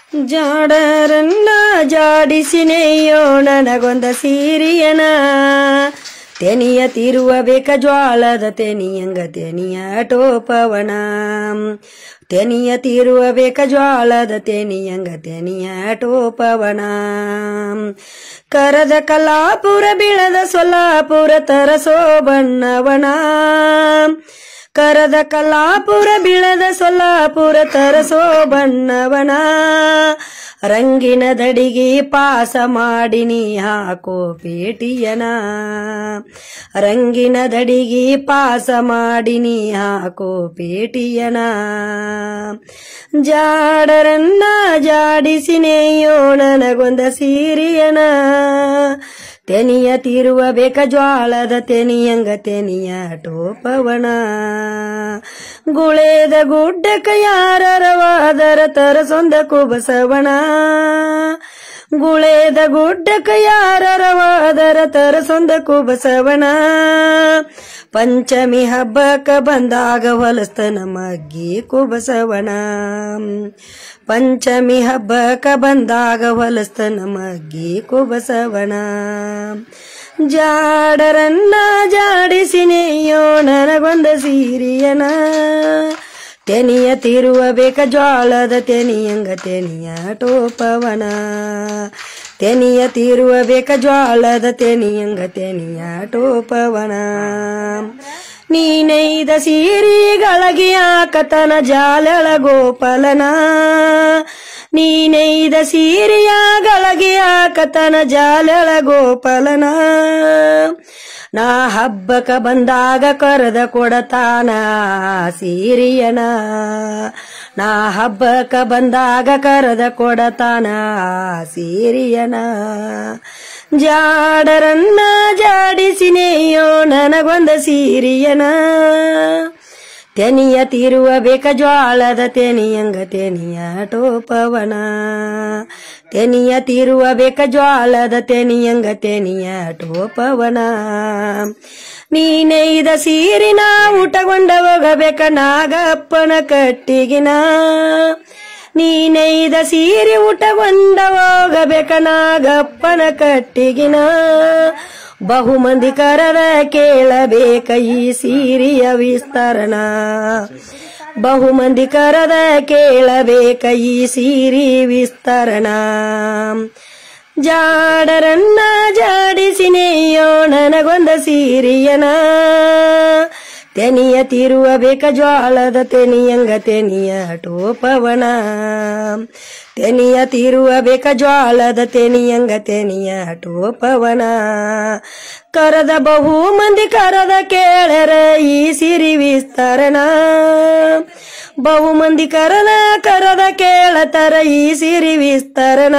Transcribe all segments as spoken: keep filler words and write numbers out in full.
ಜಾಡರನ್ನ ಜಾಡಿಸಿನೆಯೋ ನನಗೊಂದ ಸೀರಿಯನ ತೆನಿಯ ತೀರುವ ಬೇಕ ಜ್ವಾಳದ ತೆನಿಯಂಗ ತೆನಿಯ ಟೋಪವನ ತೆನಿಯ ತೀರುವ ಬೇಕ ಜ್ವಾಳದ ತೆನಿಯಂಗ ತೆನಿಯ ಟೋಪವನ ಕರದ ಕಲಾಪುರ ಬೀಳದ ಸೊಲ್ಲಾಪುರ ತರಸೋ ಬಣ್ಣವನ ಕರದ ಕಲಾಪುರ ಬೀಳದ ಸೊಲ್ಲಾಪುರ ತರಸೋ ಬಣ್ಣವನ ರಂಗಿನ ದಡಿಗೆ ಪಾಸ ಮಾಡಿ ನೀ ಹಾಕೋ ಪೇಟಿಯನ ರಂಗಿನ ದಡಿಗೆ ಪಾಸ ಮಾಡಿ ನೀ ಹಾಕೋ ಪೇಟಿಯನ ಜಾಡರನ್ನ ಜಾಡಿಸಿನೆಯೋ ನನಗೊಂದ ಸೀರಿಯನ ತೆನಿಯ ತೀರುವ ಬೇಕ ಜ್ವಾಳದ ತೆನಿಯಂಗ ತೆನಿಯ ಟೋಪವನ ಗುಳೇದ ಗುಡ್ಡಕ ಯಾರರವಾದರ ತರಸೊಂದ ಕುಬಸವಣ ಗುಳೇದ ಗುಡ್ಡಕ ಯಾರರವಾದರ ತರಸೊಂದ ಕುಬಸವಣ ಪಂಚಮಿ ಹಬ್ಬಕ್ಕ ಬಂದಾಗ ಹೊಲಸ್ತನ ಮಗ್ಗಿ ಕುಬಸವಣ ಪಂಚಮಿ ಹಬ್ಬಕ್ಕ ಬಂದಾಗ ಹೊಲಸ್ತನ ಮಗ್ಗಿ ಕುಬಸವಣ ಜಾಡರನ್ನ ಜಾಡಿಸಿನೆಯೋ ನನಗೊಂದ ಸೀರಿಯನ ತೆನಿಯ ತೀರುವ ಬೇಕ ಜ್ವಾಳದ ತೆನಿಯಂಗ ತೆನಿಯ ಟೋಪವನ ತೆನಿಯ ತೀರುವ ಬೇಕ ಜ್ವಾಳದ ತೆನಿಯಂಗ ತೆನಿಯ ಟೋಪವನ ನೀನೈದ ಸೀರಿಗಳಗಿ ಆಕತನ ಜಾಲಳ ಗೋಪಾಲನ ನೀನೈದ ಸೀರಿಯಗಳಗಿ ಆಕತನ ಜಾಲಳ ಗೋಪಾಲನ ನಾ ಹಬ್ಬಕ ಬಂದಾಗ ಕರೆದ ಕೊಡತಾನ ಸೀರಿಯನ ನಾ ಹಬ್ಬಕ ಬಂದಾಗ ಕರೆದ ಕೊಡತಾನ ಸೀರಿಯನ ಜಾಡರನ್ನ ಜಾಡಿಸಿನೆಯೋ ನನಗೊಂದ ಸೀರಿಯನ ತೆನಿಯ ತೀರುವ ಬೇಕ ಜ್ವಾಳದ ತೆನಿಯಂಗ ತೆನಿಯ ಟೋಪವನ ತೆನಿಯ ತೀರುವ ಬೇಕ ಜ್ವಾಳದ ತೆನಿಯಂಗ ತೆನಿಯ ಟೋಪವನ ನೀನೈದ ಸೀರಿನ ಊಟಗೊಂಡ ಹೋಗಬೇಕ ನಾಗಪ್ಪನ ಕಟ್ಟಿಗಿನ ನೀನೈದ ಸೀರೆ ಊಟಗೊಂಡ ಹೋಗಬೇಕ ನಾಗಪ್ಪನ ಕಟ್ಟಿಗಿನ ಬಹು ಮಂದಿ ಕರದ ಕೇಳಬೇಕ ಈ ಸೀರಿಯ ವಿಸ್ತರಣ ಬಹು ಮಂದಿ ಕರದ ಕೇಳಬೇಕ ಈ ಸೀರಿ ವಿಸ್ತರಣ ಜಾಡರನ್ನ ಜಾಡಿಸಿನೆಯೋ ನನಗೊಂದ ಸೀರಿಯನ ತೆನಿಯ ತೀರುವ ಬೇಕ ಜ್ವಾಳದ ತೆನಿಯಂಗ ತೆನಿಯ ಟೋಪವನ ತೆನಿಯ ತೀರುವ ಬೇಕ ಜ್ವಾಳದ ತೆನಿಯಂಗ ತೆನಿಯ ಟೋಪವನ ಕರದ ಬಹು ಮಂದಿ ಕರದ ಕೇಳರ ಈ ಸಿರಿ ವಿಸ್ತರಣ ಬಹು ಮಂದಿ ಕರದ ಕರದ ಕೇಳತರ ಈ ಸಿರಿ ವಿಸ್ತರಣ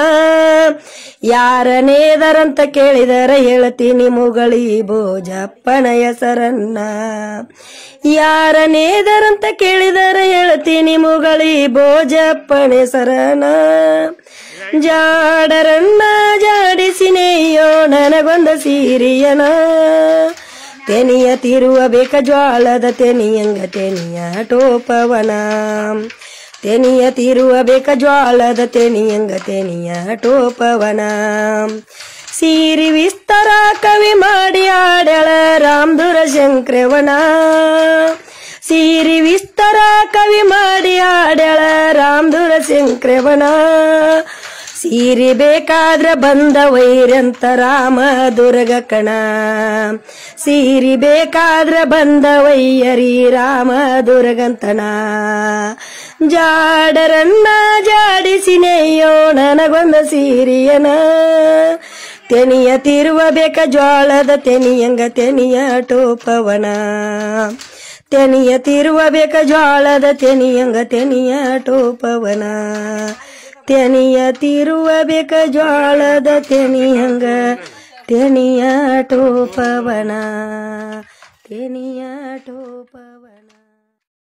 ಯಾರನೇದರಂತ ಕೇಳಿದರ ಹೇಳ್ತೀನಿ ಮುಗಳಿ ಬೋಜಪ್ಪನ ಹೆಸರನ್ನ ಯಾರನೇದರಂತ ಕೇಳಿದರ ಹೇಳ್ತೀನಿ ಮುಗಳಿ ಬೋಜಪ್ಪನ ಹೆಸರನ್ನ ಜಾಡರನ್ನ ಜಾಡಿಸಿನೆಯೋ ನನಗೊಂದ ಸೀರಿಯನ ತೆನಿಯ ತೀರುವ ಬೇಕ ಜ್ವಾಳದ ತೆನಿಯಂಗ ತೆನಿಯ ಟೋಪವನ ತೆನಿಯ ತೀರುವ ಬೇಕ ಜ್ವಾಳದ ತೆನಿಯಂಗ ತೆನಿಯ ಟೋಪವನ ಸೀರಿ ವಿಸ್ತಾರ ಕವಿ ಮಾಡಿ ಆಡಳ ರಾಮದುರ ಶಂಕ್ರವನ ಸೀರಿ ವಿಸ್ತಾರ ಕವಿ ಮಾಡಿ ಆಡಳ ರಾಮದುರ ಶಂಕ್ರವನ ಸೀರಿ ಬೇಕಾದ್ರ ಬಂದ ವೈರಂತ ರಾಮ ದುರ್ಗ ಕಣ ಸೀರಿ ಬೇಕಾದ್ರ ಬಂದ ವೈಯರಿ ರಾಮ ದುರ್ಗಂತನ ಜಾಡರನ್ನ ಜಾಡಿಸಿನೆಯೋ ನನಗೊಂದ ಸೀರಿಯನ ತೆನಿಯ ತೀರುವ ಬೇಕ ಜ್ವಾಳದ ತೆನಿಯಂಗ ತೆನಿಯ ಟೋಪವನ ತೆನಿಯ ತೀರುವ ಬೇಕ ಜ್ವಾಳದ ತೆನಿಯಂಗ ತೆನಿಯ ಟೋಪವನ ತೆನಿಯ ತೀರುವ ಬೇಕ ಜ್ವಾಳದ ತೆನಿಯಂಗ ತೆನಿಯ ಟೋಪವನ ತೆನಿಯ ಟೋಪವನ